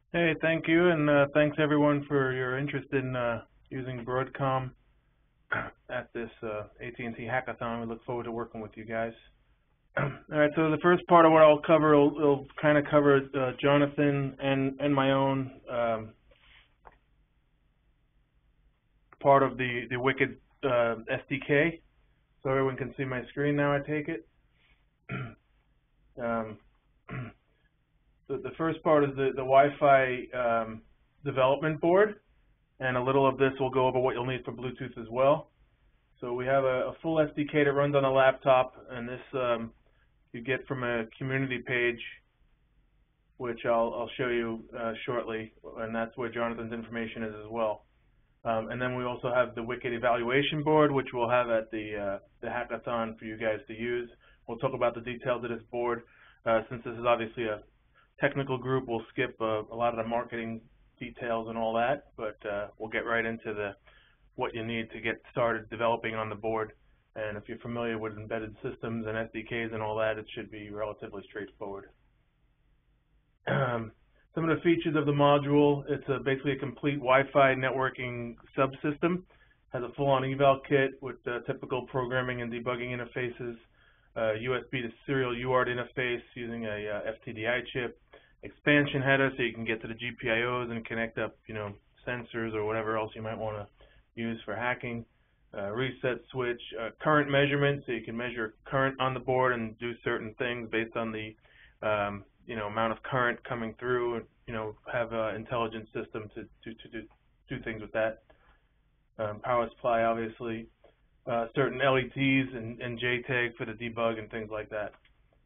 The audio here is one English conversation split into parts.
Hey, thank you, and thanks everyone for your interest in using Broadcom at this AT&T hackathon. We look forward to working with you guys. All right, so the first part of what I'll cover will kind of cover Jonathan and my own part of the WICED SDK. So everyone can see my screen now, I take it. The first part is the Wi-Fi development board, and a little of this will go over what you'll need for Bluetooth as well. So we have a full SDK that runs on a laptop, and this you get from a community page, which I'll show you shortly, and that's where Jonathan's information is as well. And then we also have the WICED evaluation board, which we'll have at the hackathon for you guys to use. We'll talk about the details of this board. Since this is obviously a technical group, we'll skip a lot of the marketing details and all that, but we'll get right into what you need to get started developing on the board. And if you're familiar with embedded systems and SDKs and all that, it should be relatively straightforward. Some of the features of the module: it's basically a complete Wi-Fi networking subsystem. Has a full-on eval kit with typical programming and debugging interfaces, USB to serial UART interface using a FTDI chip, expansion header so you can get to the GPIOs and connect up, sensors or whatever else you might want to use for hacking. Reset switch, current measurement so you can measure current on the board and do certain things based on the amount of current coming through, and have an intelligent system to do things with that. Power supply, obviously. Certain LEDs and JTAG for the debug and things like that.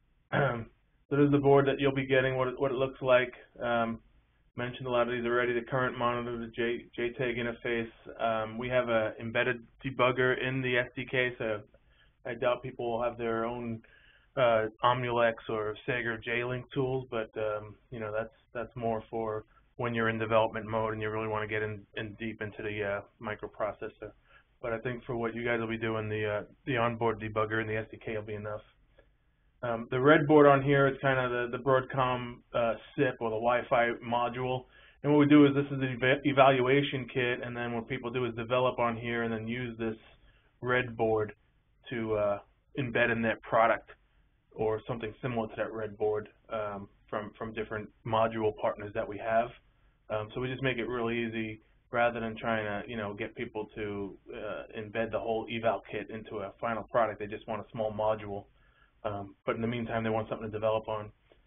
So this is the board that you'll be getting, what it looks like. Mentioned a lot of these already. The current monitor, the JTAG interface. We have an embedded debugger in the SDK, so I doubt people will have their own Omulex or Sager J-Link tools, but that's more for when you're in development mode and you really want to get in deep into the microprocessor. But I think for what you guys will be doing, the onboard debugger and the SDK will be enough. The red board on here is kind of the Broadcom SIP, or the Wi-Fi module. And what we do is this is the evaluation kit, and then what people do is develop on here and then use this red board to embed in their product or something similar to that red board from different module partners that we have. So we just make it really easy, rather than trying to get people to embed the whole eval kit into a final product. They just want a small module. But in the meantime, they want something to develop on.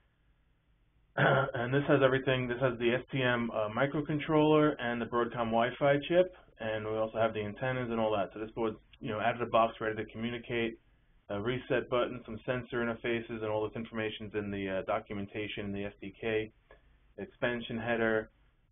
And this has everything. This has the STM microcontroller and the Broadcom Wi-Fi chip, and we also have the antennas and all that. So this board's out of the box, ready to communicate. A reset button, some sensor interfaces, and all this information's in the documentation in the SDK. Expansion header,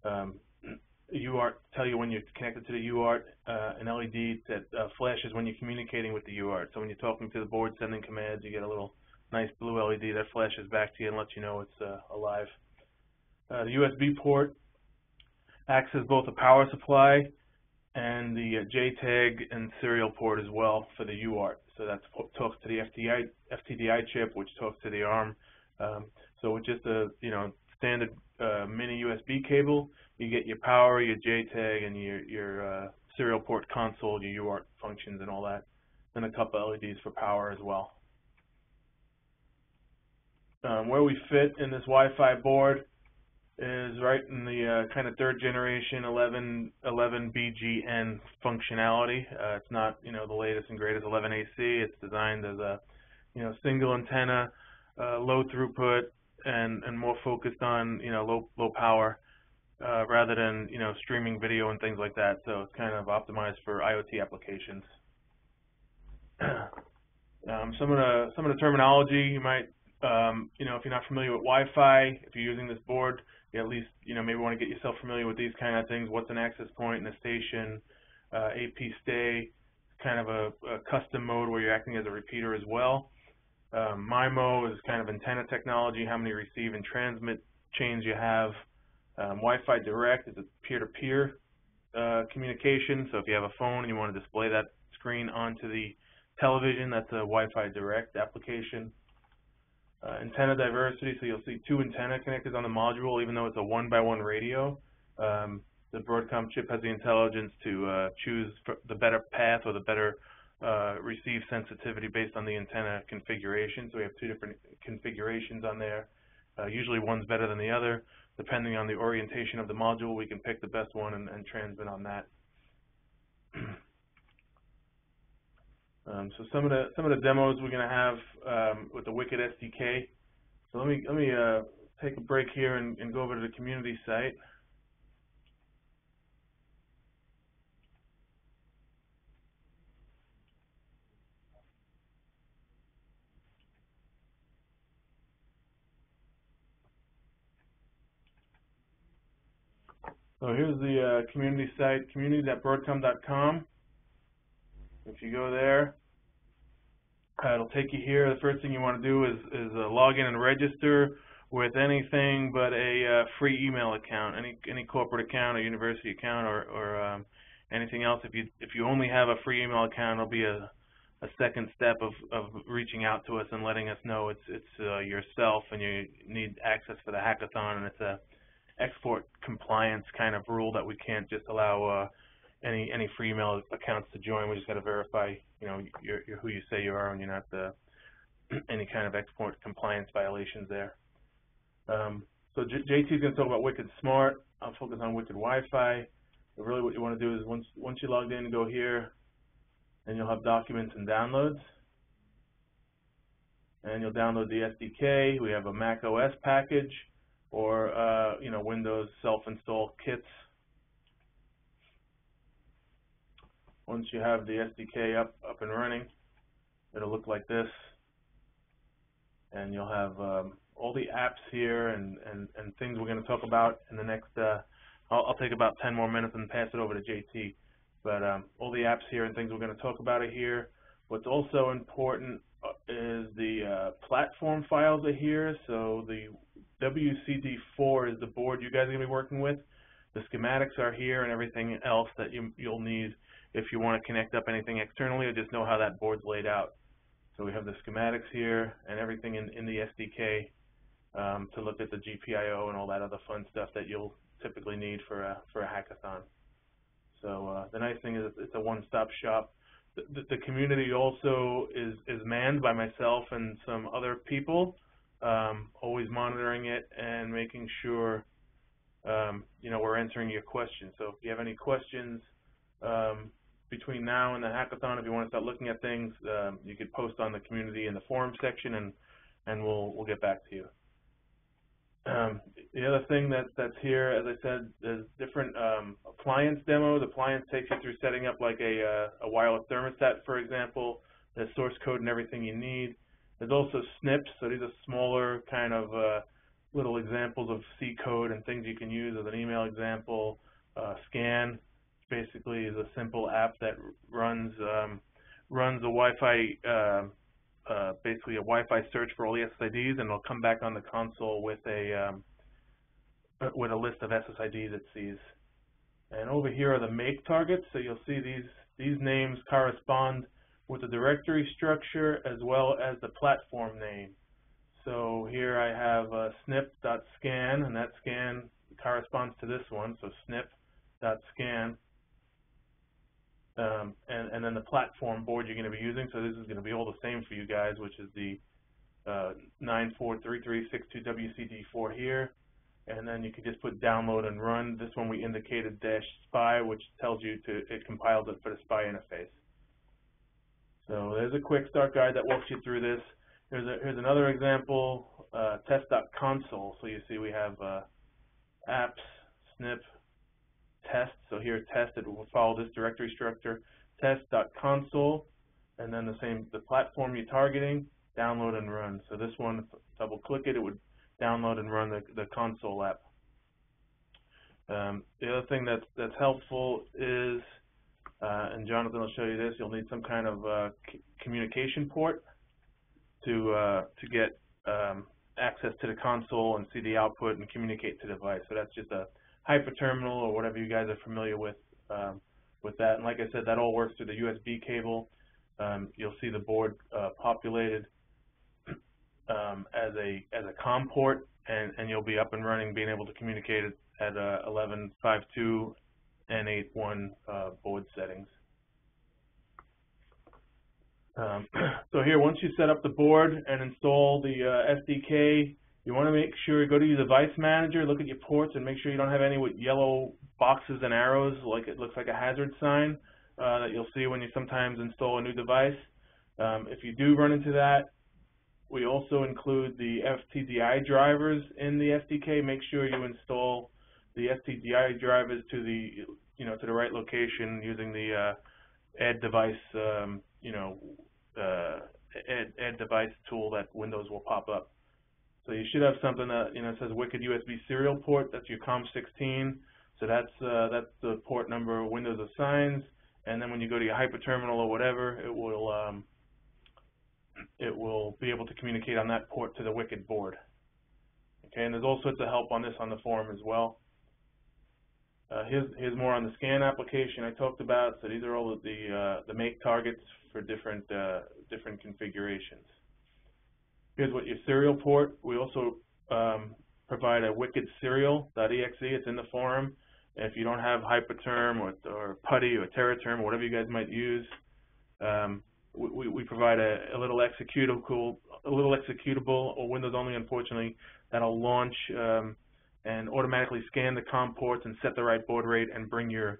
UART, tell you when you're connected to the UART, an LED that flashes when you're communicating with the UART. So when you're talking to the board, sending commands, you get a little nice blue LED that flashes back to you and lets you know it's alive. The USB port acts as both a power supply and the JTAG and serial port as well for the UART. So that talks to the FTDI chip, which talks to the ARM. So with just a standard mini USB cable, you get your power, your JTAG, and your serial port console, your UART functions, and all that. Then a couple LEDs for power as well. Where we fit in this Wi-Fi board is right in the kind of third generation 11BGN functionality. It's not the latest and greatest 11AC. It's designed as a single antenna, low throughput, and more focused on low power rather than streaming video and things like that. So it's kind of optimized for IoT applications. Some of the terminology you might if you're not familiar with Wi-Fi, if you're using this board, you at least maybe want to get yourself familiar with these kind of things. What's an access point in a station? AP stay, kind of a custom mode where you're acting as a repeater as well. MIMO is kind of antenna technology, how many receive and transmit chains you have. Wi-Fi direct is a peer-to-peer communication. So if you have a phone and you want to display that screen onto the television, that's a Wi-Fi direct application. Antenna diversity, so you'll see 2 antenna connectors on the module, even though it's a 1x1 radio. The Broadcom chip has the intelligence to choose the better path or the better receive sensitivity based on the antenna configuration. So we have 2 different configurations on there. Usually one's better than the other. Depending on the orientation of the module, we can pick the best one and transmit on that. So some of the demos we're going to have with the WICED SDK. So let me take a break here and go over to the community site. So here's the community site, community.broadcom.com. If you go there, it'll take you here. The first thing you want to do is log in and register with anything but a free email account, any corporate account or university account or anything else. If you only have a free email account, it'll be a second step of reaching out to us and letting us know it's yourself and you need access for the hackathon, and it's a export compliance kind of rule that we can't just allow any free email accounts to join. We just got to verify, you're who you say you are, and you're not any kind of export compliance violations there. So JT is going to talk about WICED SMART. I'll focus on WICED Wi-Fi. But really, what you want to do is once you logged in, go here, and you'll have documents and downloads, and you'll download the SDK. We have a Mac OS package, or Windows self-install kits. Once you have the SDK up and running, it'll look like this, and you'll have all the apps here and things we're going to talk about in the next. I'll take about 10 more minutes and pass it over to JT. But all the apps here and things we're going to talk about are here. What's also important is the platform files are here. So the WCD4 is the board you guys are going to be working with. The schematics are here and everything else that you'll need if you want to connect up anything externally, or just know how that board's laid out. So we have the schematics here and everything in the SDK to look at the GPIO and all that other fun stuff that you'll typically need for a hackathon. So the nice thing is it's a one-stop shop. The community also is manned by myself and some other people, always monitoring it and making sure we're answering your questions. So if you have any questions between now and the hackathon, if you want to start looking at things, you could post on the community in the forum section, and we'll get back to you. The other thing that's here, as I said, is different appliance demo. The appliance takes you through setting up like a wireless thermostat, for example. There's source code and everything you need. There's also snips, so these are smaller kind of little examples of C code and things you can use as an email example. Scan basically is a simple app that runs a Wi-Fi, basically a Wi-Fi search for all the SSIDs, and it'll come back on the console with a list of SSIDs it sees. And over here are the make targets. So you'll see these names correspond with the directory structure as well as the platform name. So here I have snip.scan, and that scan corresponds to this one, so snip.scan. And then the platform board you're going to be using, so this is going to be all the same for you guys, which is the 943362WCD4 here. And then you can just put download and run. This one we indicated -SPI, which tells you it compiles it for the SPI interface. So there's a quick start guide that walks you through this. Here's another example, test.console. So you see we have apps, snip, test. So here test, it will follow this directory structure, test.console, and then the platform you're targeting, download and run. So this one, double click it, it would download and run the console app. The other thing that's helpful is, and Jonathan will show you this, you'll need some kind of communication port to get access to the console and see the output and communicate to the device. So that's just a hyperterminal or whatever you guys are familiar with that. And like I said, that all works through the USB cable. You'll see the board populated. as a COM port, and you'll be up and running, being able to communicate it at 11.5.2 and 8.1 board settings. So here, once you set up the board and install the SDK, you want to make sure, go to your device manager, look at your ports, and make sure you don't have any with yellow boxes and arrows, like it looks like a hazard sign that you'll see when you sometimes install a new device. If you do run into that, we also include the FTDI drivers in the SDK. Make sure you install the FTDI drivers to the to the right location using the add device add device tool that Windows will pop up. So you should have something that says WICED USB serial port. That's your COM16. So that's the port number Windows assigns. And then when you go to your hyperterminal or whatever, it will be able to communicate on that port to the WICED board. Okay, and there's all sorts of help on this on the forum as well. Here's more on the scan application I talked about. So these are all of the make targets for different configurations. Here's what your serial port. We also provide a WICED serial.exe. It's in the forum. If you don't have Hyperterm or PuTTY or TerraTerm or whatever you guys might use, we provide a little executable, or Windows only, unfortunately, that'll launch and automatically scan the COM ports and set the right baud rate and bring your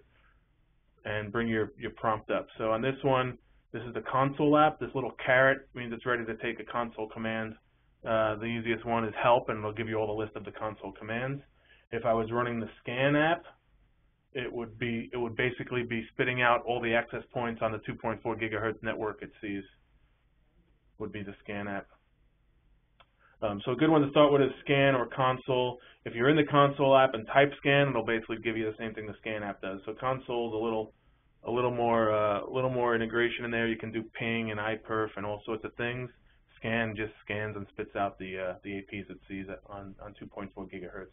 prompt up. So on this one, this is the console app. This little caret means it's ready to take a console command. The easiest one is help, and it'll give you all the list of the console commands. If I was running the scan app, it would basically be spitting out all the access points on the 2.4 gigahertz network it sees. Would be the scan app. So a good one to start with is scan or console. If you're in the console app and type scan, it'll basically give you the same thing the scan app does. So console is a little more integration in there. You can do ping and iPerf and all sorts of things. Scan just scans and spits out the APs it sees on 2.4 gigahertz.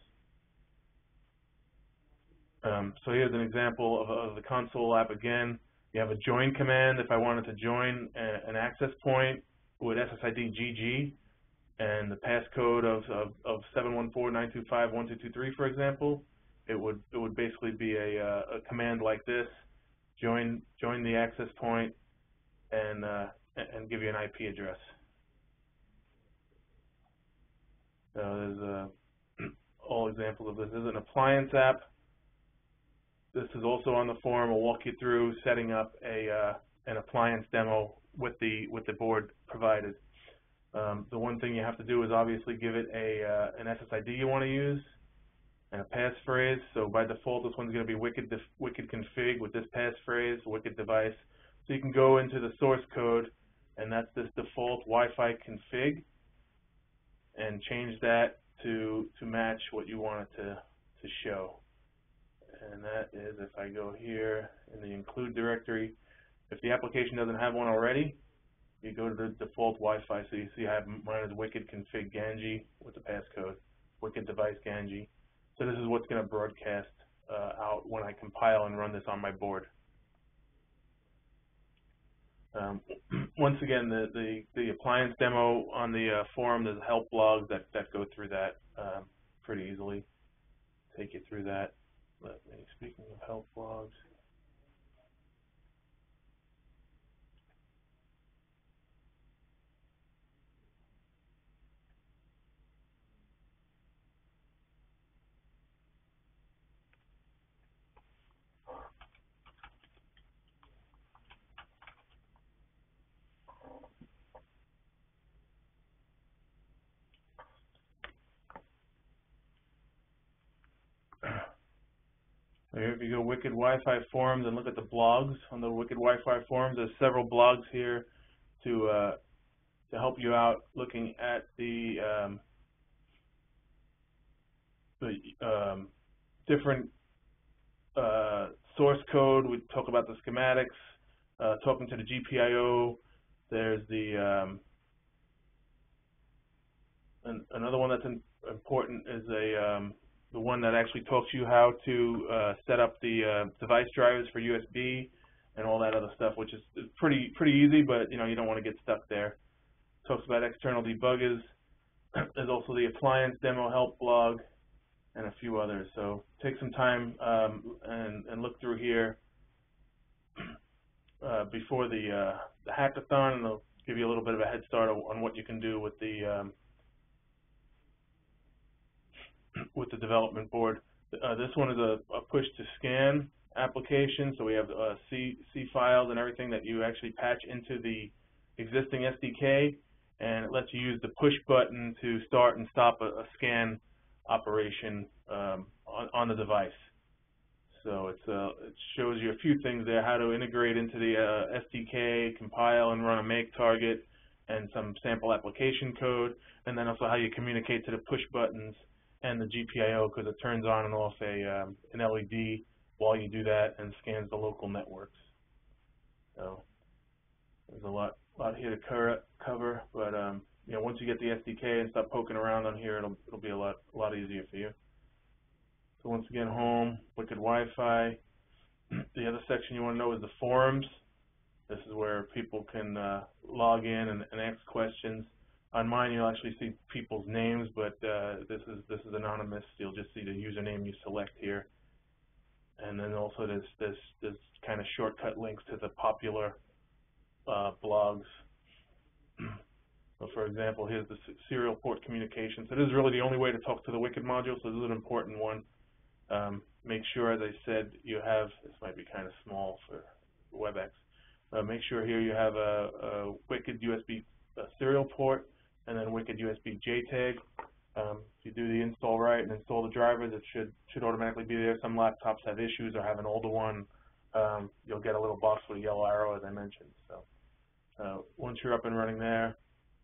So here's an example of the console app again. You have a join command. If I wanted to join an access point with SSID GG and the passcode of 714.925.1223, for example, it would basically be a command like this: join the access point and give you an IP address. So there's all examples of this. This is an appliance app. This is also on the forum. We'll walk you through setting up an appliance demo with the board provided. The one thing you have to do is obviously give it an SSID you want to use and a passphrase. So by default, this one's going to be WICED config with this passphrase, WICED device. So you can go into the source code, and that's this default Wi-Fi config, and change that to match what you want it to show. And that is, if I go here in the include directory, if the application doesn't have one already, you go to the default Wi-Fi. So you see I have mine as WICED config Ganji with the passcode, WICED device Ganji. So this is what's going to broadcast out when I compile and run this on my board. Once again, the appliance demo on the forum, there's help blogs that go through that pretty easily. Take you through that. Speaking of help blogs. Here, if you go WICED Wi-Fi forums and look at the blogs on the WICED Wi-Fi forums, there's several blogs here to help you out looking at the different source code. We talk about the schematics, talking to the GPIO. There's the another one that's important is the one that actually talks you how to set up the device drivers for USB and all that other stuff, which is pretty easy, but you don't want to get stuck there. Talks about external debuggers. There's also the appliance demo help blog and a few others. So take some time and look through here before the hackathon, and they'll give you a little bit of a head start on what you can do with the development board. This one is a push to scan application, so we have C files and everything that you actually patch into the existing SDK, and it lets you use the push button to start and stop a scan operation on the device. So it shows you a few things there: how to integrate into the SDK, compile and run a make target, and some sample application code, and then also how you communicate to the push buttons and the GPIO, because it turns on and off an LED while you do that and scans the local networks. So there's a lot here to cover, but you know, once you get the SDK and start poking around on here, it'll be a lot easier for you. So once again, home, WICED Wi-Fi. The other section you want to know is the forums. This is where people can log in and ask questions. On mine, you'll actually see people's names, but this is anonymous. You'll just see the username you select here, and then also there's kind of shortcut links to the popular blogs. So for example, here's the serial port communication. So this is really the only way to talk to the WICED module, so this is an important one. Make sure, as I said, you have, this might be kind of small for WebEx, make sure here you have a WICED USB serial port, and then WICED USB JTAG. If you do the install right and install the drivers, it should automatically be there. Some laptops have issues or have an older one. You'll get a little box with a yellow arrow, as I mentioned. So once you're up and running there,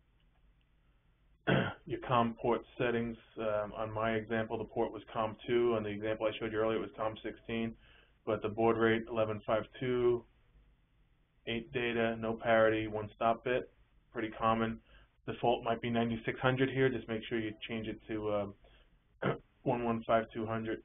your COM port settings. On my example, the port was COM2. On the example I showed you earlier, it was COM16. But the baud rate 1152, 8 data, no parity, 1 stop bit, pretty common. Default might be 9600 here. Just make sure you change it to 115200.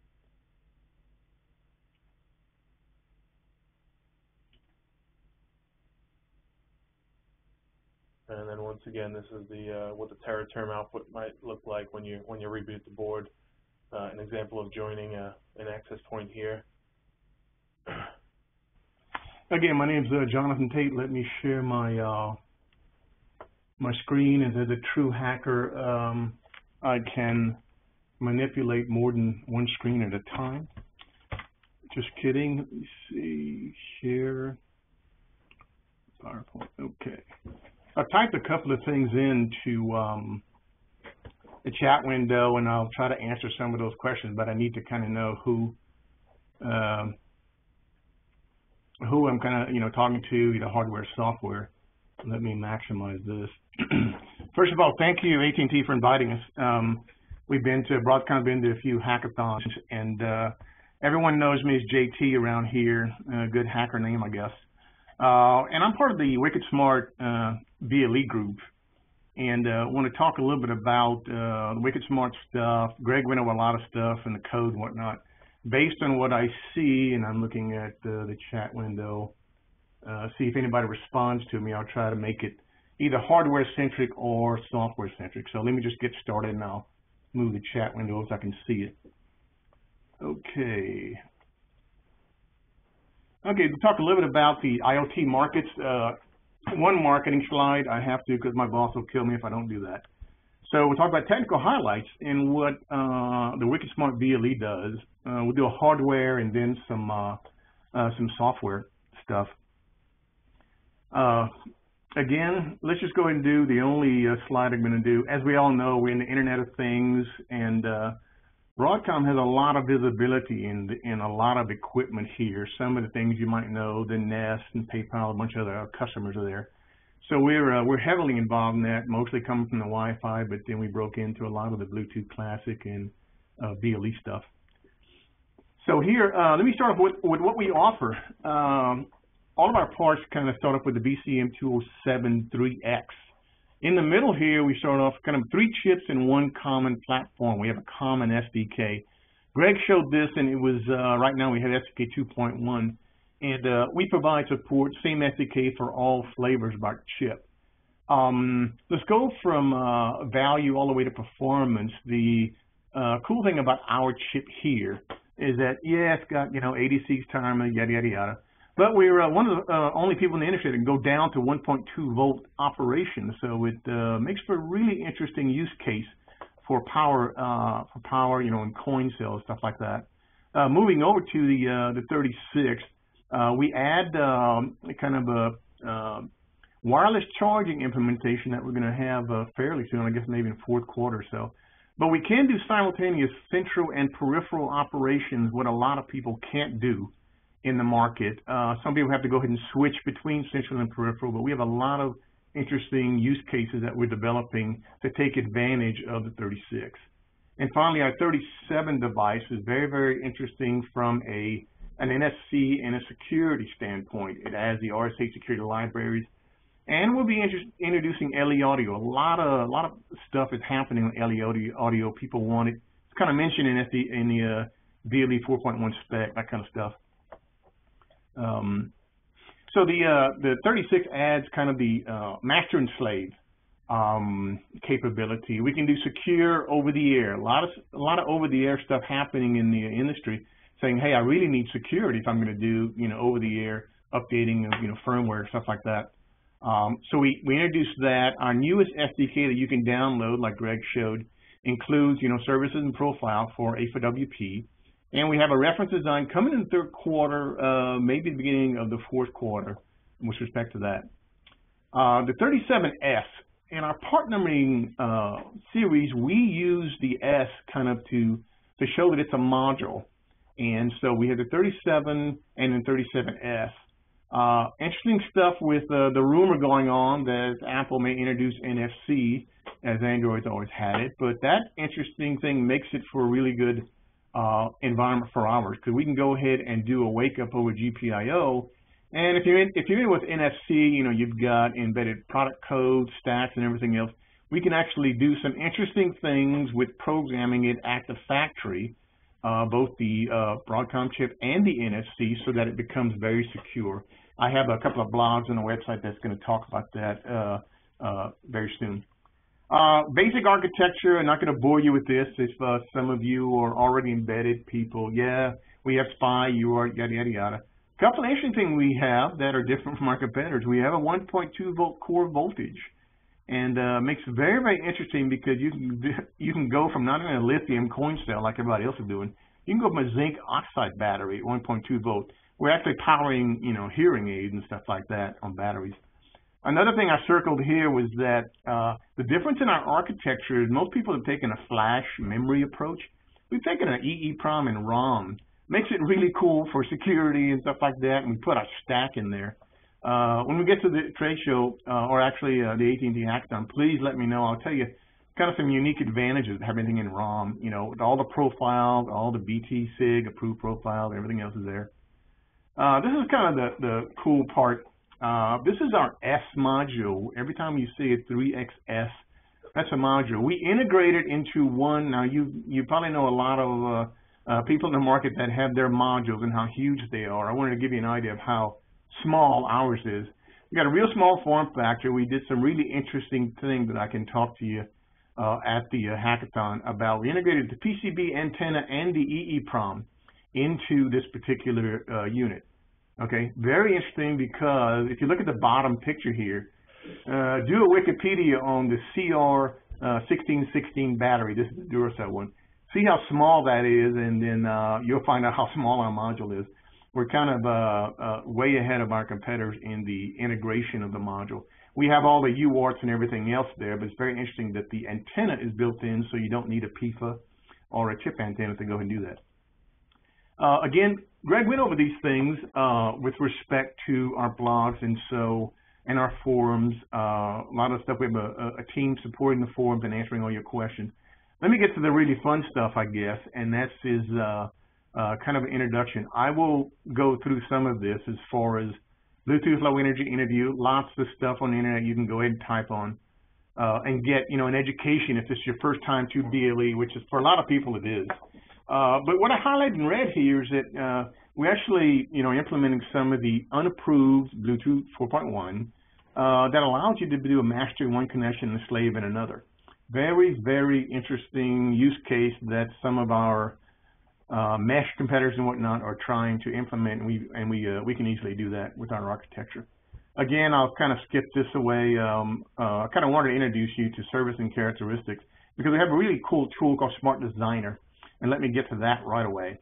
And then once again, this is the what the tera term output might look like when you reboot the board. An example of joining an access point here. Again, my name is Jonathan Tate. Let me share my my screen. As a true hacker, I can manipulate more than one screen at a time. Just kidding. Let me see. Share PowerPoint. Okay. I typed a couple of things into the chat window, and I'll try to answer some of those questions, but I need to kind of know who I'm kind of talking to, either hardware or software. Let me maximize this. First of all, thank you AT&T for inviting us. We've been to Broadcom, been to a few hackathons, and everyone knows me as JT around here. Good hacker name, I guess. And I'm part of the WICED SMART BLE group, and want to talk a little bit about the WICED SMART stuff. Greg went over a lot of stuff and the code and whatnot. Based on what I see, and I'm looking at the chat window, see if anybody responds to me. I'll try to make it either hardware-centric or software-centric. So let me just get started, and I'll move the chat window so I can see it. Okay. Okay, we'll talk a little bit about the IoT markets. One marketing slide I have to, because my boss will kill me if I don't do that. So we'll talk about technical highlights and what the WICED SMART BLE does. We'll do a hardware and then some software stuff. Again, let's just go ahead and do the only slide I'm going to do. As we all know, we're in the Internet of Things, and Broadcom has a lot of visibility in a lot of equipment here. Some of the things you might know, the Nest and PayPal, a bunch of other customers are there. So we're heavily involved in that, mostly coming from the Wi-Fi, but then we broke into a lot of the Bluetooth Classic and BLE stuff. So here, let me start off with what we offer. All of our parts kind of start off with the BCM207-3X. In the middle here, we start off kind of 3 chips in one common platform. We have a common SDK. Greg showed this, and it was, right now we have SDK 2.1. And we provide support, same SDK for all flavors of our chip. Let's go from value all the way to performance. The cool thing about our chip here is that, yeah, it's got, 86 timer, yada, yada, yada. But we're one of the only people in the industry that can go down to 1.2 volt operation. So it makes for a really interesting use case for power, in coin cells, stuff like that. Moving over to the 36, we add kind of a wireless charging implementation that we're going to have fairly soon, I guess maybe in fourth quarter or so. But we can do simultaneous central and peripheral operations, what a lot of people can't do in the market. Some people have to go ahead and switch between central and peripheral, but we have a lot of interesting use cases that we're developing to take advantage of the 36. And finally, our 37 device is very, very interesting from an NFC and a security standpoint. It has the RSA security libraries, and we'll be introducing LE audio. A lot of stuff is happening with LE audio. People want it. It's kind of mentioned in the BLE 4.1 spec, that kind of stuff. So the 36 adds kind of the master and slave capability. We can do secure over the air. A lot of over the air stuff happening in the industry, saying, hey, I really need security if I'm going to do over the air updating of firmware, stuff like that. So we introduced that. Our newest SDK that you can download, like Greg showed, includes services and profile for A4WP. And we have a reference design coming in the third quarter, maybe the beginning of the fourth quarter with respect to that. The 37S, in our partnering series, we use the S kind of to show that it's a module. And so we have the 37 and then 37S. Interesting stuff with the rumor going on that Apple may introduce NFC, as Android's always had it. But that interesting thing makes it for a really good environment for ours, because we can go ahead and do a wake up over GPIO. And if you're in with NFC, you've got embedded product code, stacks, and everything else. We can actually do some interesting things with programming it at the factory, both the Broadcom chip and the NFC, so that it becomes very secure. I have a couple of blogs on the website that's going to talk about that very soon. Basic architecture, I'm not going to bore you with this if some of you are already embedded people. Yeah, we have SPI, UART, yada, yada, yada. A couple of interesting things we have that are different from our competitors. We have a 1.2 volt core voltage, and makes it very, very interesting because you can go from not only a lithium coin cell like everybody else is doing, you can go from a zinc oxide battery at 1.2 volt. We're actually powering, hearing aids and stuff like that on batteries. Another thing I circled here was that the difference in our architecture is most people have taken a flash memory approach. We've taken an EEPROM and ROM. Makes it really cool for security and stuff like that, and we put our stack in there. When we get to the trade show, or actually the AT&T Hackathon, please let me know. I'll tell you kind of some unique advantages of having everything in ROM. With all the profiles, all the BT SIG approved profiles, everything else is there. This is kind of the cool part. This is our S module. Every time you see it, 3XS, that's a module. We integrate it into one. Now, you probably know a lot of people in the market that have their modules and how huge they are. I wanted to give you an idea of how small ours is. We got a real small form factor. We did some really interesting things that I can talk to you at the hackathon about. We integrated the PCB antenna and the EEPROM into this particular unit. Okay, very interesting, because if you look at the bottom picture here, do a Wikipedia on the CR1616 battery. This is the Duracell one. See how small that is, and then you'll find out how small our module is. We're kind of way ahead of our competitors in the integration of the module. We have all the UARTs and everything else there, but it's very interesting that the antenna is built in, so you don't need a PIFA or a chip antenna to go and do that. Again, Greg went over these things with respect to our blogs and our forums. A lot of stuff. We have a team supporting the forums and answering all your questions. Let me get to the really fun stuff, I guess, and that is kind of an introduction. I will go through some of this as far as Bluetooth Low Energy interview. Lots of stuff on the internet you can go ahead and type on and get an education if this is your first time to BLE, which is for a lot of people it is. But what I highlighted in red here is that we actually, implementing some of the unapproved Bluetooth 4.1 that allows you to do a master in one connection and a slave in another. Very, very interesting use case that some of our mesh competitors and whatnot are trying to implement, and we can easily do that with our architecture. Again, I'll kind of skip this away. I kind of wanted to introduce you to servicing characteristics because we have a really cool tool called Smart Designer, and let me get to that right away.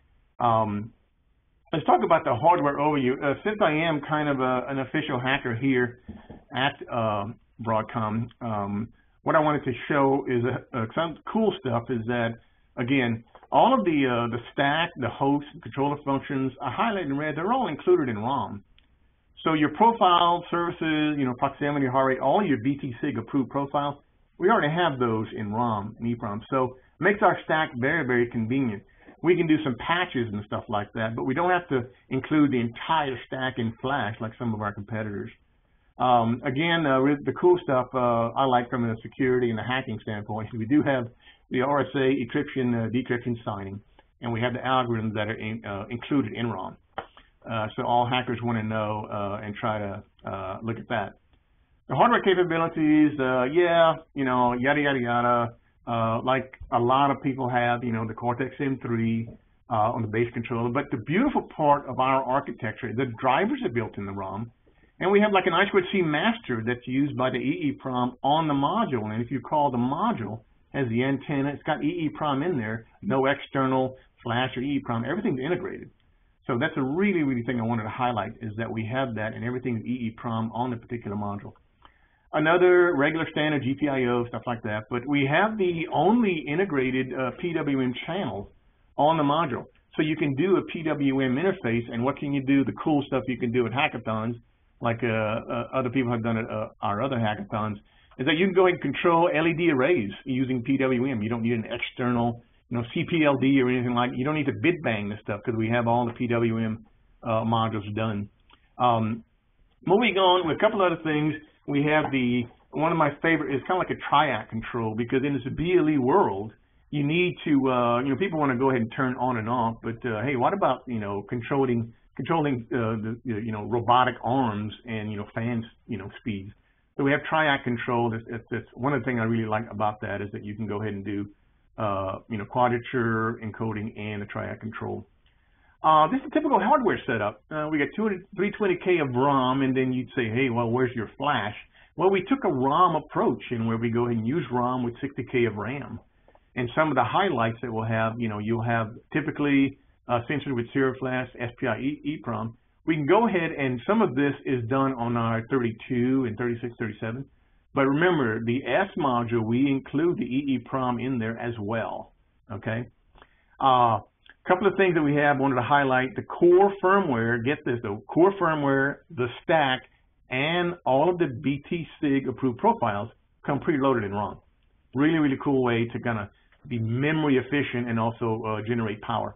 Let's talk about the hardware overview. Since I am kind of an official hacker here at Broadcom, what I wanted to show is some cool stuff is that, again, all of the stack, the host, controller functions are highlighted in red. They're all included in ROM. So your profile, services, proximity, heart rate, all your BT-SIG approved profiles, we already have those in ROM and EEPROM. So it makes our stack very, very convenient. We can do some patches and stuff like that, but we don't have to include the entire stack in Flash like some of our competitors. Again, the cool stuff I like from a security and a hacking standpoint, we do have the RSA encryption, decryption signing, and we have the algorithms that are included in ROM. So all hackers want to know and try to look at that. The hardware capabilities, yada, yada, yada, like a lot of people have, the Cortex-M3 on the base controller. But the beautiful part of our architecture, the drivers are built in the ROM, and we have like an I2C master that's used by the EEPROM on the module. And if you call the module, has the antenna, it's got EEPROM in there, no external Flash or EEPROM, everything's integrated. So that's a really, really thing I wanted to highlight is that we have that and everything's EEPROM on the particular module. Another regular standard GPIO, stuff like that, but we have the only integrated PWM channel on the module. So you can do a PWM interface, and what can you do? The cool stuff you can do at hackathons, like other people have done at our other hackathons, is that you can go ahead and control LED arrays using PWM. You don't need an external, CPLD or anything like that. You don't need to bit bang this stuff because we have all the PWM modules done. Moving on with a couple other things, we have one of my favorite is kind of like a triac control, because in this BLE world, you need to, people want to go ahead and turn on and off, but hey, what about, controlling the, robotic arms and, fan, speeds. So we have triac control. That's one of the things I really like about that is that you can go ahead and do, quadrature encoding and the triac control. This is a typical hardware setup. We got 320K of ROM, and then you'd say, hey, well, where's your flash? Well, we took a ROM approach in where we go ahead and use ROM with 60K of RAM. And some of the highlights that we'll have, you'll have typically sensor with serial flash, SPI EEPROM. We can go ahead, and some of this is done on our 32 and 36, 37. But remember, the S module, we include the EEPROM in there as well, okay? Couple of things that we have, wanted to highlight, the core firmware, get this though, core firmware, the stack, and all of the BT-SIG approved profiles come preloaded in ROM. Really, really cool way to kind of be memory efficient and also generate power.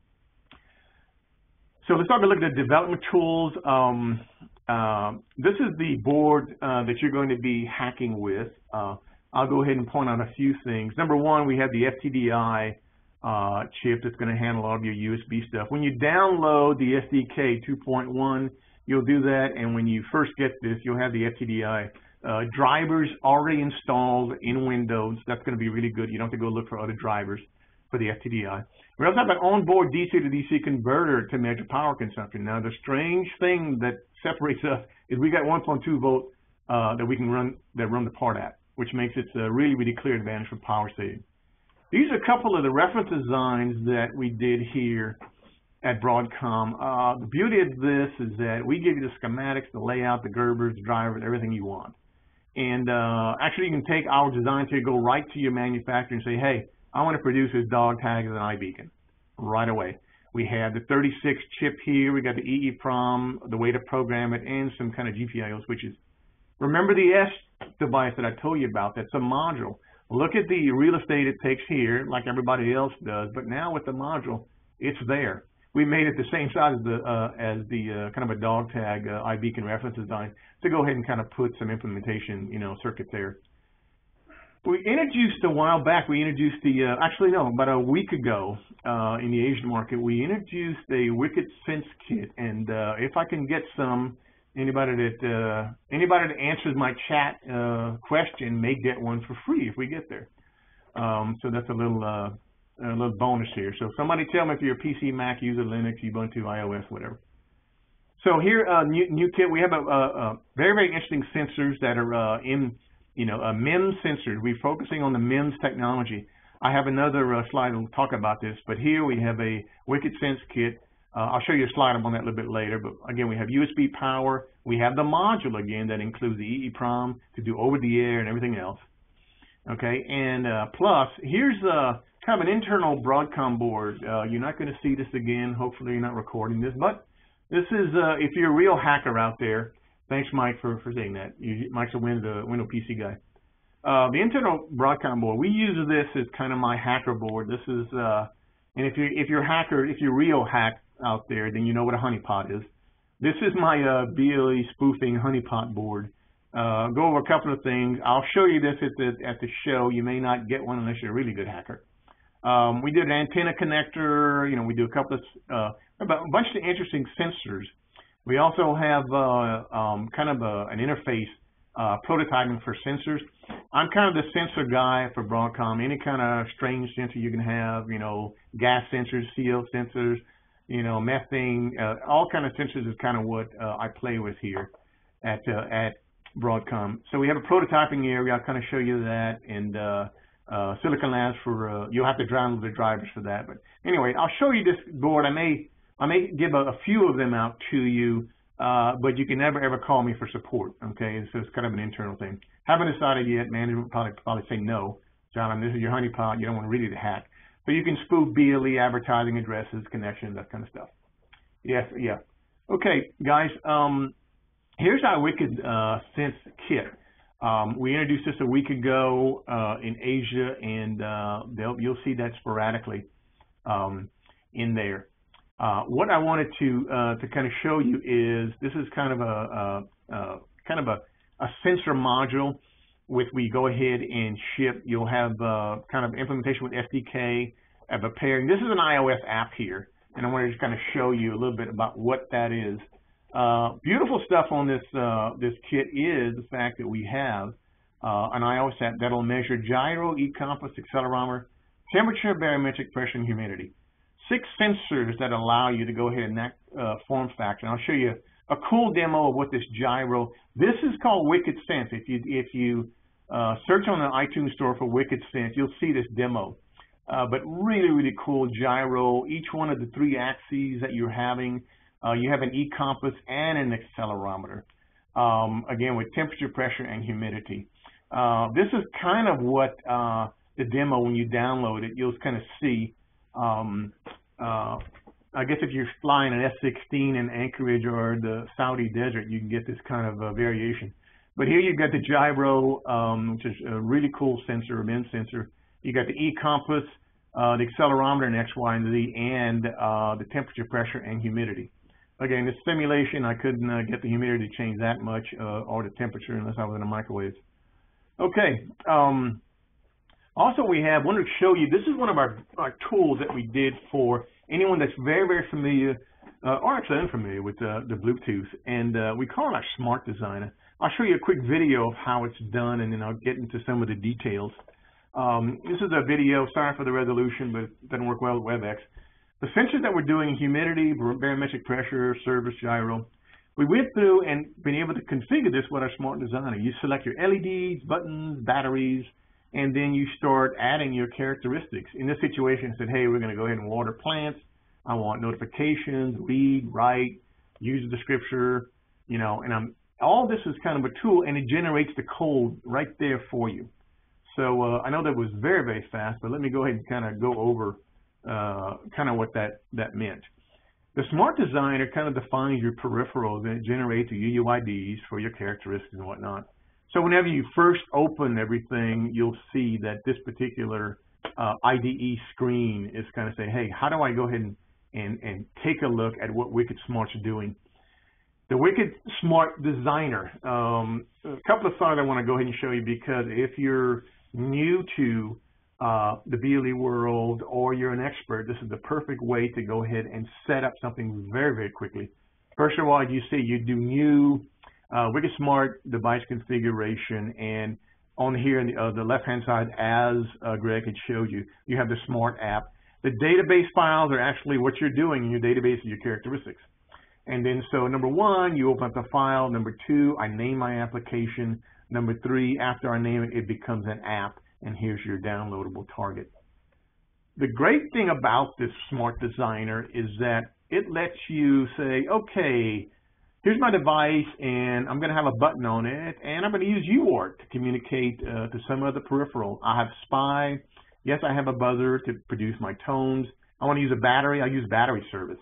So let's start to look at the development tools. This is the board that you're going to be hacking with. I'll go ahead and point out a few things. Number one, we have the FTDI chip that's going to handle all of your USB stuff. When you download the SDK 2.1, you'll do that, and when you first get this, you'll have the FTDI drivers already installed in Windows. That's going to be really good. You don't have to go look for other drivers for the FTDI. We also have an onboard DC to DC converter to measure power consumption. Now, the strange thing that separates us is we got 1.2 volt that we can run the part at, which makes it a really, really clear advantage for power saving. These are a couple of the reference designs that we did here at Broadcom. The beauty of this is that we give you the schematics, the layout, the Gerbers, the drivers, everything you want. And actually, you can take our design to go right to your manufacturer and say, hey, I want to produce this dog tag as an iBeacon right away. We have the 36 chip here. We got the EEPROM, the way to program it, and some kind of GPIO switches. Remember the S device that I told you about? That's a module. Look at the real estate it takes here, like everybody else does, but now with the module, it's there. We made it the same size as the kind of a dog tag iBeacon reference design to go ahead and kind of put some implementation, circuit there. We introduced a while back. We introduced the actually no, about a week ago in the Asian market, we introduced a WICED Sense kit, and if I can get some Anybody that answers my chat question may get one for free if we get there. So that's a little bonus here. So somebody tell me if you're a PC, Mac, user, Linux, Ubuntu, iOS, whatever. So here, new kit, we have a very, very interesting sensors that are in, MEMS sensors. We're focusing on the MEMS technology. I have another slide that will talk about this, but here we have a WICED Sense kit. I'll show you a slide on that a little bit later, but again, we have USB power. We have the module again that includes the EEPROM to do over the air and everything else. Okay, and plus, here's kind of an internal Broadcom board. You're not going to see this again. Hopefully you're not recording this, but this is, if you're a real hacker out there, thanks Mike for saying that. Mike's a Windows PC guy. The internal Broadcom board, we use this as kind of my hacker board. This is, and if you're a hacker, if you're real hack out there, then you know what a honeypot is. This is my BLE spoofing honeypot board. Go over a couple of things. I'll show you this at the show. You may not get one unless you're a really good hacker. We did an antenna connector. We do a couple of a bunch of interesting sensors. We also have kind of an interface prototyping for sensors. I'm kind of the sensor guy for Broadcom. Any kind of strange sensor you can have, gas sensors, CO sensors, methane, all kind of sensors is kind of what I play with here at Broadcom. So we have a prototyping area. I'll kind of show you that, and Silicon Labs for you'll have to download the drivers for that. But anyway, I'll show you this board. I may give a few of them out to you, but you can never ever call me for support. Okay, so it's kind of an internal thing. Haven't decided yet. Management probably say no, John. This is your honeypot. You don't want really to hack. So you can spoof BLE advertising addresses, connections, that kind of stuff. Yes, yeah. Okay, guys. Here's our WICED Sense kit. We introduced this a week ago in Asia, and you'll see that sporadically in there. What I wanted to kind of show you is this is kind of a sensor module. We go ahead and ship. You'll have kind of implementation with SDK of a pairing. This is an iOS app here, and I want to just kind of show you a little bit about what that is. Beautiful stuff on this kit is the fact that we have an iOS app that'll measure gyro, eCompass, accelerometer, temperature, barometric pressure, and humidity. 6 sensors that allow you to go ahead in that form factor. And I'll show you a cool demo of what this gyro. This is called WICED Sense. If you search on the iTunes store for WICED Sense, you'll see this demo. But really, really cool gyro. Each one of the 3 axes that you're having. You have an eCompass and an accelerometer, again, with temperature, pressure, and humidity. This is kind of what the demo, when you download it, you'll kind of see. I guess if you're flying an F-16 in Anchorage or the Saudi desert, you can get this kind of variation. But here you've got the gyro, which is a really cool sensor, a MEMS sensor. You got the eCompass, the accelerometer in X, Y, and Z, and the temperature, pressure, and humidity. Again, this simulation, I couldn't get the humidity to change that much, or the temperature, unless I was in a microwave. Okay. Also, wanted to show you, this is one of our tools that we did for anyone that's very, very familiar, or actually unfamiliar with the Bluetooth, and we call it our Smart Designer. I'll show you a quick video of how it's done, and then I'll get into some of the details. This is a video, sorry for the resolution, but it doesn't work well with WebEx. The sensors that we're doing, humidity, barometric pressure, service, gyro, we went through and been able to configure this with our Smart Designer. You select your LEDs, buttons, batteries, and then you start adding your characteristics. In this situation, I said, hey, we're going to go ahead and water plants. I want notifications, read, write, use the scripture, and all this is kind of a tool, and it generates the code right there for you. So I know that was very, very fast, but let me go ahead and kind of go over kind of what that meant. The Smart Designer kind of defines your peripherals, and it generates the UUIDs for your characteristics and whatnot. So whenever you first open everything, you'll see that this particular IDE screen is kind of say, hey, how do I go ahead and take a look at what WICED Smart's doing? The WICED Smart Designer, a couple of slides I want to go ahead and show you, because if you're new to the BLE world, or you're an expert, this is the perfect way to go ahead and set up something very, very quickly. First of all, you see you do new WICED Smart device configuration, and on here on the left-hand side, as Greg had showed you, you have the Smart app. The database files are actually what you're doing in your database is your characteristics. And then so number one, you open up the file. Number two, I name my application. Number three, after I name it, it becomes an app, and here's your downloadable target. The great thing about this Smart Designer is that it lets you say, okay, here's my device, and I'm going to have a button on it, and I'm going to use UART to communicate to some other peripheral. I have SPI. Yes, I have a buzzer to produce my tones. I want to use a battery. I use battery service.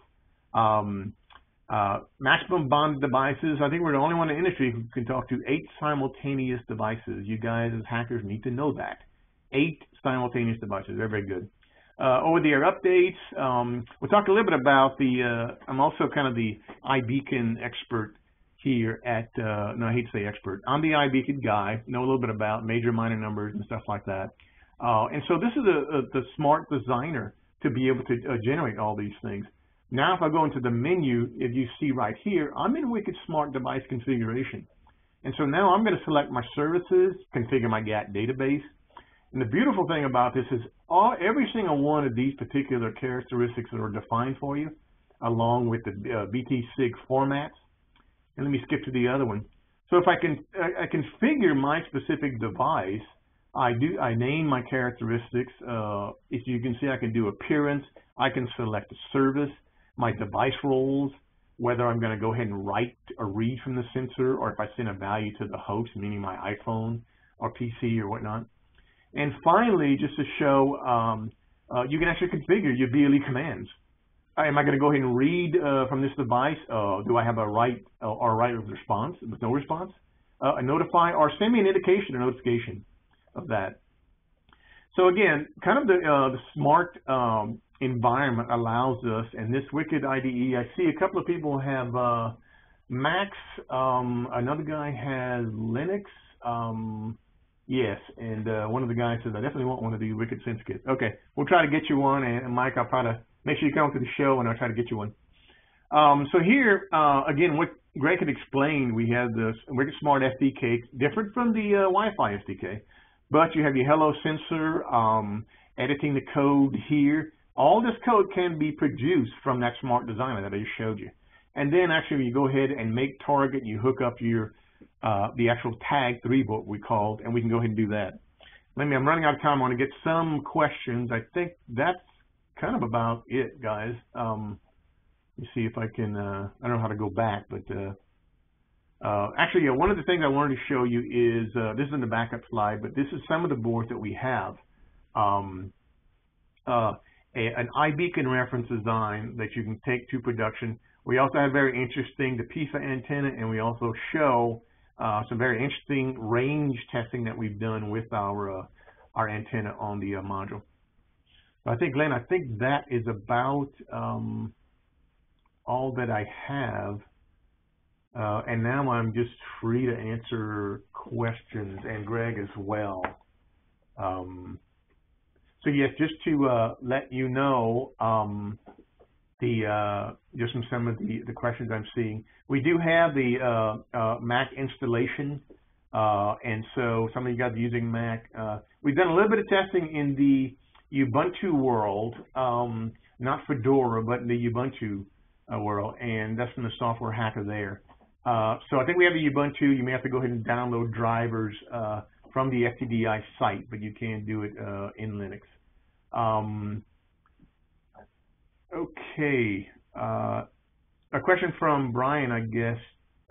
Maximum bonded devices. I think we're the only one in the industry who can talk to 8 simultaneous devices. You guys as hackers need to know that. 8 simultaneous devices. Very, very good. Over-the-air updates. We'll talk a little bit about the, I'm also kind of the iBeacon expert here at, no, I hate to say expert. I'm the iBeacon guy, know a little bit about major, minor numbers and stuff like that. And so this is the Smart Designer to be able to generate all these things. Now if I go into the menu, if you see right here, I'm in WICED Smart Device Configuration. And so now I'm going to select my services, configure my GATT database. And the beautiful thing about this is every single one of these particular characteristics that are defined for you, along with the BT-SIG formats. And let me skip to the other one. So if I configure my specific device, I name my characteristics. If you can see, I can do appearance. I can select a service, my device roles, whether I'm going to go ahead and write or read from the sensor, or if I send a value to the host, meaning my iPhone or PC or whatnot. And finally, just to show, you can actually configure your BLE commands. Am I going to go ahead and read from this device? Do I have a write or write with response, with no response? A notify, or send me an indication or notification of that. So again, kind of the smart environment allows us, and this WICED IDE, I see a couple of people have Macs, another guy has Linux, yes, and one of the guys says, I definitely want one of the WICED Sense kits. Okay, we'll try to get you one, and Mike, I'll try to make sure you come to the show, and I'll try to get you one. So here, again, what Greg had explained, we have the WICED Smart SDK, different from the Wi-Fi SDK, but you have your Hello sensor, editing the code here. All this code can be produced from that Smart Designer that I just showed you. And then actually you go ahead and make target, you hook up your the actual tag 3 what we called, and we can go ahead and do that. I'm running out of time. I want to get some questions. I think that's kind of about it, guys. Let me see if I can, I don't know how to go back, but actually, one of the things I wanted to show you is, this is in the backup slide, but this is some of the boards that we have. An iBeacon reference design that you can take to production. We also have very interesting, the PISA antenna, and we also show some very interesting range testing that we've done with our antenna on the module. So I think, Glenn, I think that is about all that I have. And now I'm just free to answer questions, and Greg as well. So yes, just to let you know, just from some of the questions I'm seeing, we do have the Mac installation, and so some of you guys are using Mac. We've done a little bit of testing in the Ubuntu world, not Fedora, but in the Ubuntu world, and that's from the software hacker there. So I think we have the Ubuntu. You may have to go ahead and download drivers from the FTDI site, but you can do it in Linux. Okay. A question from Brian, I guess,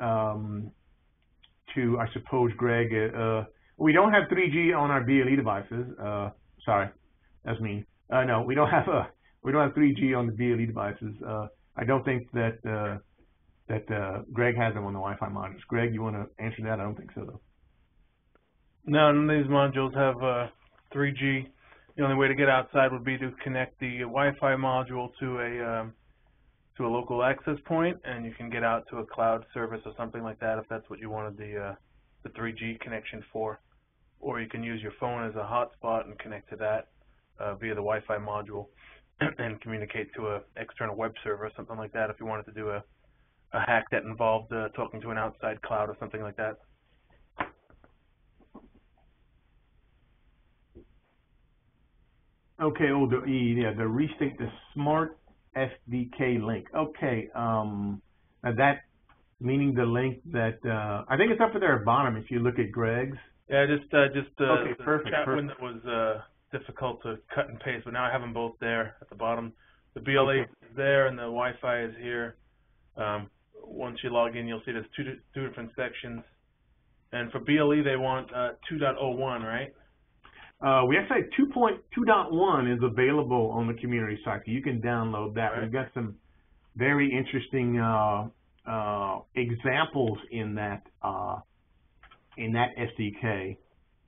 to, I suppose, Greg. We don't have 3G on our BLE devices. Sorry, that's me. No, we don't have 3G on the BLE devices. I don't think that Greg has them on the Wi-Fi modules. Greg, you want to answer that? I don't think so, though. No, none of these modules have 3G. The only way to get outside would be to connect the Wi-Fi module to a local access point, and you can get out to a cloud service or something like that if that's what you wanted the 3G connection for. Or you can use your phone as a hotspot and connect to that via the Wi-Fi module and communicate to an external web server or something like that if you wanted to do a a hack that involved talking to an outside cloud or something like that. Okay, the restate the smart SDK link. Okay, now that meaning the link that I think it's up there at the bottom if you look at Greg's. Yeah, okay, the perfect, chat window was difficult to cut and paste, but now I have them both there at the bottom. The BLA is there and the Wi-Fi is here. Once you log in, you'll see there's two different sections. And for BLE, they want 2.01, right? We actually have 2.2.1 is available on the community site, so you can download that. Right. We've got some very interesting examples in that SDK.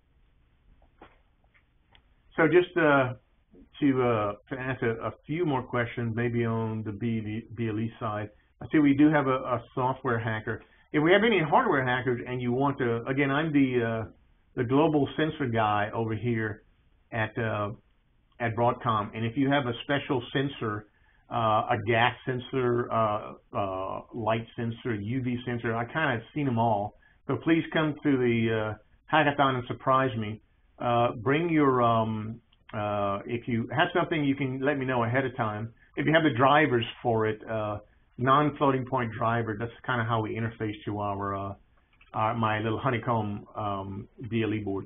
So just to answer a few more questions, maybe on the BLE side, I see we do have a software hacker. If we have any hardware hackers and you want to, again, I'm the global sensor guy over here at Broadcom, and if you have a special sensor, a gas sensor, light sensor, UV sensor, I kind of seen them all. So please come to the hackathon and surprise me. Bring your, if you have something, you can let me know ahead of time. If you have the drivers for it, non-floating point driver, that's kind of how we interface to our my little honeycomb BLE board.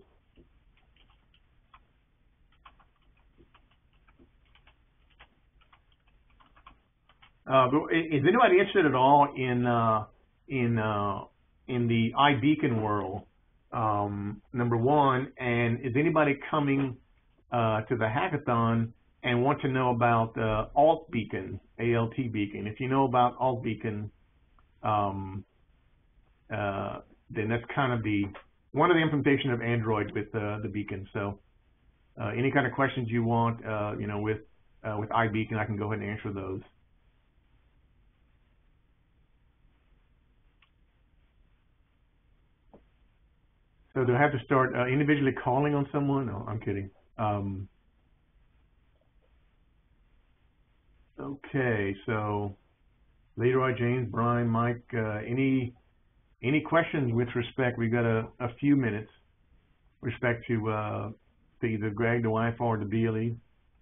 Is anybody interested at all in the iBeacon world? Number one, and is anybody coming to the hackathon and want to know about Alt Beacon, ALT Beacon? If you know about Alt Beacon, then that's kind of one of the implementation of Android with the beacon. So any kind of questions you want, with iBeacon, I can go ahead and answer those. So do I have to start individually calling on someone? No, I'm kidding. Okay, so Leroy, James, Brian, Mike, any questions with respect? We've got a few minutes with respect to either Greg, the Wi-Fi, or the BLE.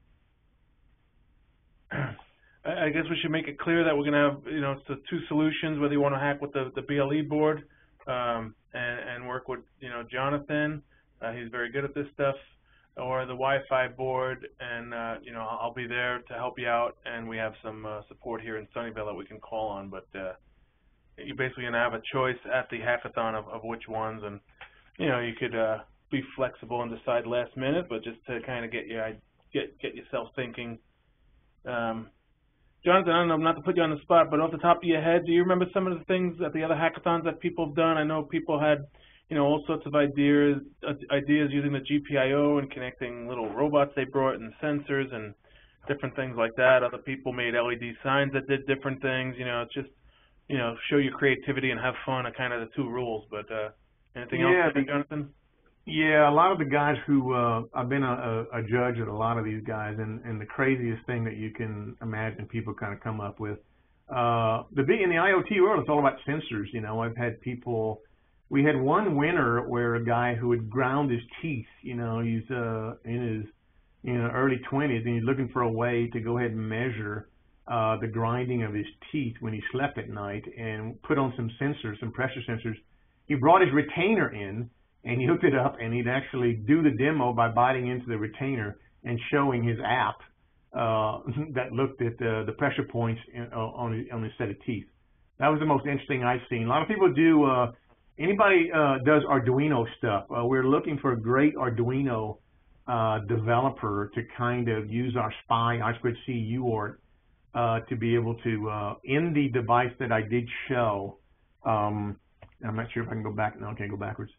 I guess we should make it clear that we're going to have, so two solutions, whether you want to hack with the BLE board and work with, Jonathan, he's very good at this stuff, or the Wi-Fi board, and, I'll be there to help you out, and we have some support here in Sunnyvale that we can call on, but you're basically going to have a choice at the hackathon of which ones, and, you could be flexible and decide last minute, but just to kind of get yourself thinking. Jonathan, I don't know, not to put you on the spot, but off the top of your head, do you remember some of the things at the other hackathons that people have done? I know people had, all sorts of ideas using the GPIO and connecting little robots they brought and sensors and different things like that. Other people made LED signs that did different things. It's just, show your creativity and have fun are kind of the two rules. But anything else, Jonathan? Yeah, a lot of the guys who I've been a judge at a lot of these guys, and the craziest thing that you can imagine people kind of come up with. In the IoT world, it's all about sensors. I've had people. We had one winner where a guy who had ground his teeth. He's in his early 20s, and he's looking for a way to go ahead and measure the grinding of his teeth when he slept at night, and put on some sensors, some pressure sensors. He brought his retainer in, and he hooked it up, and he'd actually do the demo by biting into the retainer and showing his app that looked at the pressure points on his set of teeth. That was the most interesting I've seen. A lot of people do. Anybody does Arduino stuff. We're looking for a great Arduino developer to kind of use our SPI I2C UART to be able to, in the device that I did show, I'm not sure if I can go back. No, I can't go backwards.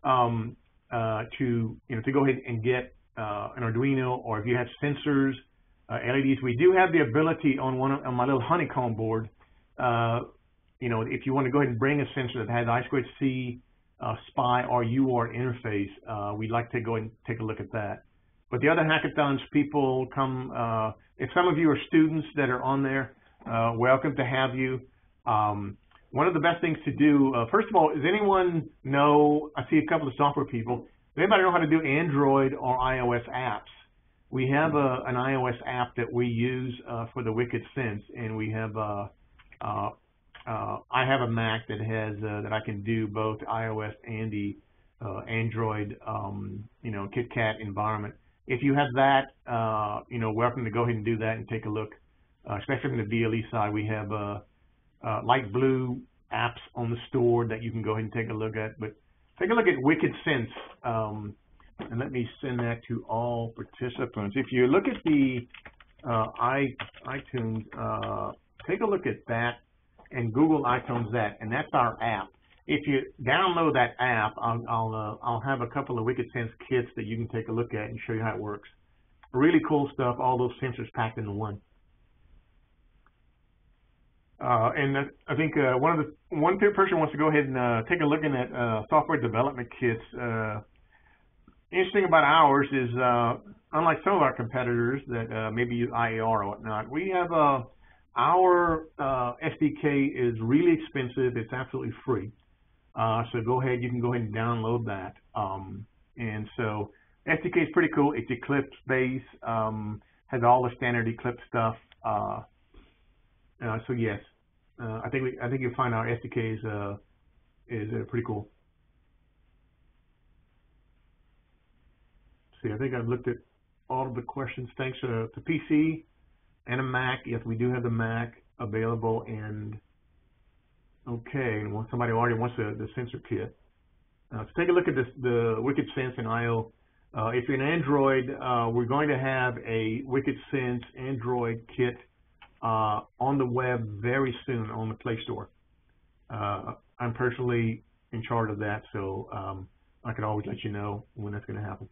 To go ahead and get an Arduino, or if you have sensors, LEDs. We do have the ability on my little honeycomb board. If you want to go ahead and bring a sensor that has I2C, SPI, or UART interface, we'd like to go and take a look at that. But the other hackathons, people come. If some of you are students that are on there, welcome to have you. one of the best things to do, first of all, does anyone know, I see a couple of software people, does anybody know how to do Android or iOS apps? We have an iOS app that we use for the WICED Sense, and we have I have a Mac that has that I can do both iOS and the Android, KitKat environment. If you have that, welcome to go ahead and do that and take a look. Especially from the BLE side, we have light blue apps on the store that you can go ahead and take a look at. But take a look at WICED Sense, and let me send that to all participants. If you look at the iTunes, take a look at that and Google iTunes that, and that's our app. If you download that app, I'll have a couple of WICED Sense kits that you can take a look at and show you how it works. Really cool stuff, all those sensors packed into one. And I think one person wants to go ahead and take a look at software development kits. Interesting about ours is, unlike some of our competitors that maybe use IAR or whatnot, we have our SDK is really expensive. It's absolutely free. So go ahead, you can go ahead and download that. And so SDK is pretty cool. It's Eclipse based, has all the standard Eclipse stuff. So yes, I think you'll find our SDK is pretty cool. See, I think I've looked at all of the questions. Thanks to PC and a Mac. Yes, we do have the Mac available. And okay, well, somebody already wants the sensor kit. So take a look at the WICED Sense and IO. If you're an Android, we're going to have a WICED Sense Android kit on the web very soon on the Play Store. I'm personally in charge of that, so I can always let you know when that's going to happen.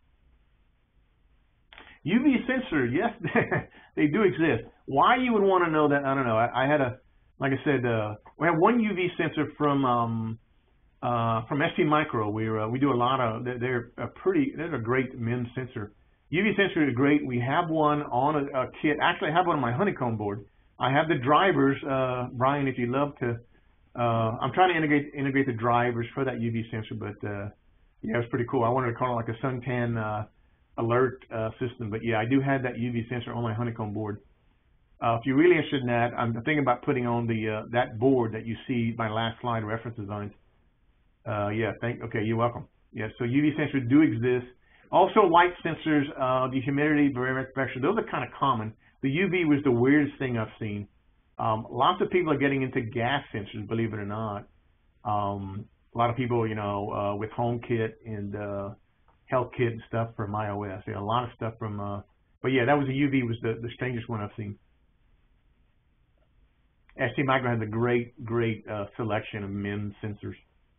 UV sensor, yes, they do exist. Why you would want to know that, I don't know. I had like I said, we have one UV sensor from ST Micro. We do a lot of. They're a great MEMS sensor. UV sensor is great. We have one on a kit. Actually, I have one on my honeycomb board. I have the drivers, Brian. If you love to, I'm trying to integrate the drivers for that UV sensor. But yeah, it's pretty cool. I wanted to call it like a suntan alert system. But yeah, I do have that UV sensor on my honeycomb board. If you're really interested in that, I'm thinking about putting on the that board that you see my last slide reference designs. Yeah, okay, you're welcome. Yeah, so UV sensors do exist. Also, light sensors, the humidity, barometric pressure, those are kind of common. The UV was the weirdest thing I've seen. Lots of people are getting into gas sensors, believe it or not. A lot of people, with HomeKit and HealthKit and stuff from iOS. Yeah, a lot of stuff from, but yeah, that was the UV was the strangest one I've seen. ST Micro has a great selection of MEMS sensors.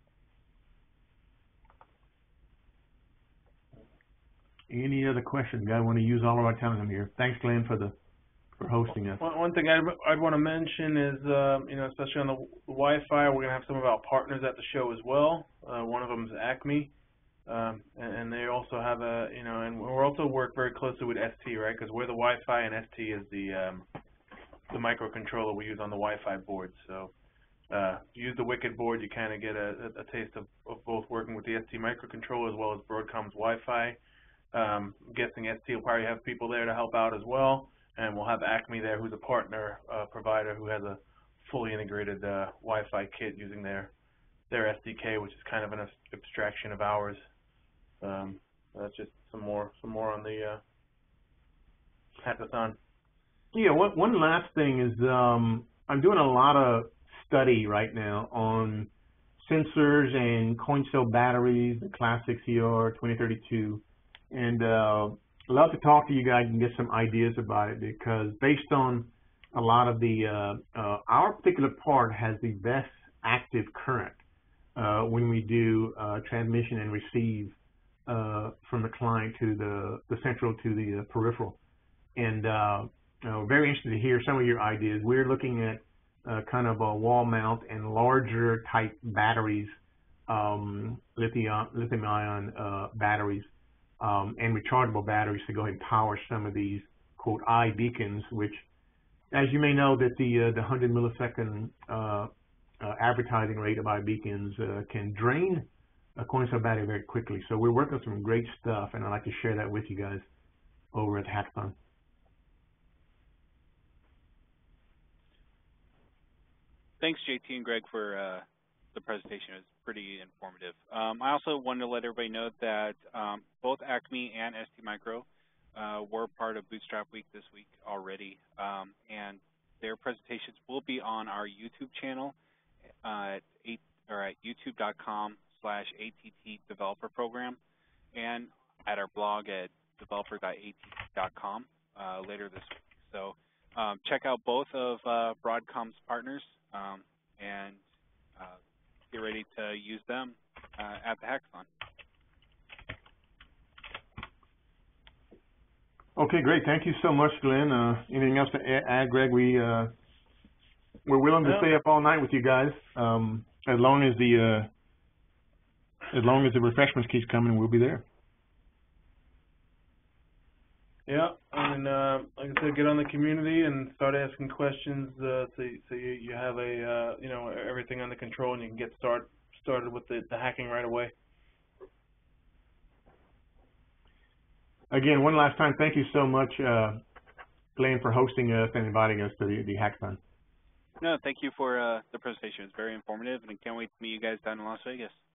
Any other questions? I want to use all of our time here. Thanks, Glenn, for hosting us. One thing I'd want to mention is, especially on the Wi-Fi, we're going to have some of our partners at the show as well. One of them is Acme, and they also have and we also work very closely with ST, right? Because we're the Wi-Fi and ST is the microcontroller we use on the Wi-Fi board. So use the WICED board, you kind of get a taste of both working with the ST microcontroller as well as Broadcom's Wi-Fi. I'm guessing ST will probably have people there to help out as well, and we'll have Acme there, who's a partner provider who has a fully integrated Wi-Fi kit using their SDK, which is kind of an abstraction of ours. That's just some more on the hackathon. Yeah, one last thing is I'm doing a lot of study right now on sensors and coin cell batteries, the classic CR 2032, and I'd love to talk to you guys and get some ideas about it, because based on a lot of the our particular part has the best active current when we do transmission and receive from the client to the central to the peripheral, and very interested to hear some of your ideas. We're looking at kind of a wall mount and larger type batteries, lithium-ion batteries, and rechargeable batteries to go ahead and power some of these, quote, eye beacons, which, as you may know, that the 100 millisecond advertising rate of iBeacons can drain a coin cell battery very quickly. So we're working on some great stuff, and I'd like to share that with you guys over at Hackathon. Thanks, JT and Greg, for the presentation. It was pretty informative. I also wanted to let everybody know that both Acme and ST Micro were part of Bootstrap Week this week already, and their presentations will be on our YouTube channel at youtube.com/ATT developer program, and at our blog at developer.att.com later this week. So check out both of Broadcom's partners and get ready to use them at the hackathon. Okay, great. Thank you so much, Glenn. Anything else to add, Greg? We're willing to stay up all night with you guys, as long as the refreshments keeps coming. We'll be there. Yeah, and like I said, get on the community and start asking questions, so you have a everything under control, and you can get started with the hacking right away. Again, one last time, thank you so much, Glenn, for hosting us and inviting us to the hackathon. No, thank you for the presentation. It's very informative, and I can't wait to meet you guys down in Las Vegas.